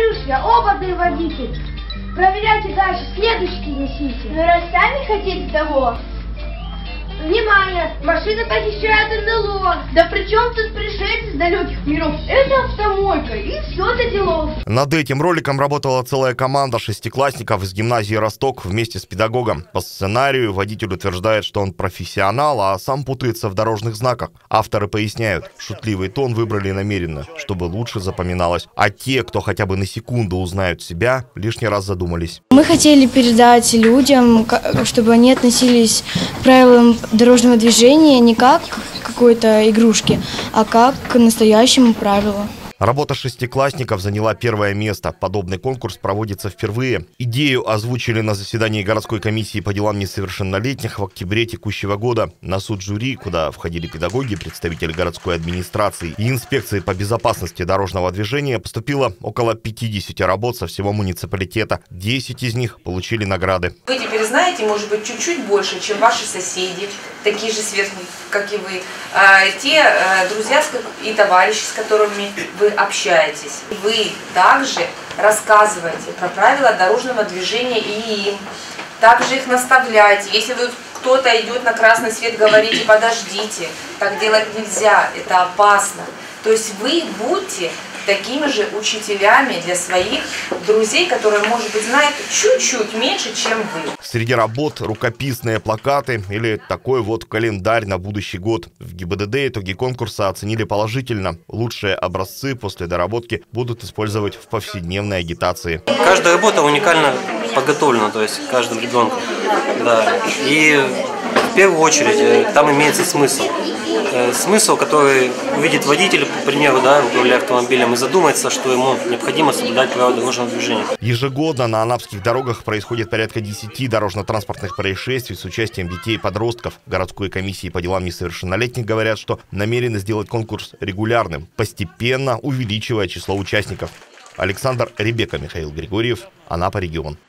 говорю, что я опытный водитель. Проверяйте дальше, следующий несите. Ну раз сами хотите того. Внимание! Машина похищает НЛО! Да при чем тут пришельцы с далеких миров? Это автомойка, и все до делов. Над этим роликом работала целая команда шестиклассников из гимназии «Росток» вместе с педагогом. По сценарию водитель утверждает, что он профессионал, а сам путается в дорожных знаках. Авторы поясняют, шутливый тон выбрали намеренно, чтобы лучше запоминалось. А те, кто хотя бы на секунду узнают себя, лишний раз задумались. Мы хотели передать людям, чтобы они относились к правилам дорожного движения не как к какой-то игрушке, а как к настоящему правилу. Работа шестиклассников заняла первое место. Подобный конкурс проводится впервые. Идею озвучили на заседании городской комиссии по делам несовершеннолетних в октябре текущего года. На суд жюри, куда входили педагоги, представители городской администрации и инспекции по безопасности дорожного движения, поступило около 50 работ со всего муниципалитета. 10 из них получили награды. Вы теперь знаете, может быть, чуть-чуть больше, чем ваши соседи, такие же светлые, как и вы, те друзья и товарищи, с которыми вы общаетесь. Вы также рассказываете про правила дорожного движения и им. Также их наставляйте. Если кто-то идет на красный свет, говорите: подождите, так делать нельзя, это опасно. То есть вы будьте такими же учителями для своих друзей, которые, может быть, знают чуть-чуть меньше, чем вы. Среди работ рукописные плакаты или такой вот календарь на будущий год. В ГИБДД итоги конкурса оценили положительно. Лучшие образцы после доработки будут использовать в повседневной агитации. Каждая работа уникально подготовлена, то есть каждым ребенком. Да. И в первую очередь там имеется смысл. Смысл, который увидит водитель, к примеру, да, управляя автомобилем, и задумается, что ему необходимо соблюдать правила дорожного движения. Ежегодно на анапских дорогах происходит порядка 10 дорожно-транспортных происшествий с участием детей и подростков. В городской комиссии по делам несовершеннолетних говорят, что намерены сделать конкурс регулярным, постепенно увеличивая число участников. Александр Ребека, Михаил Григорьев, Анапа, регион.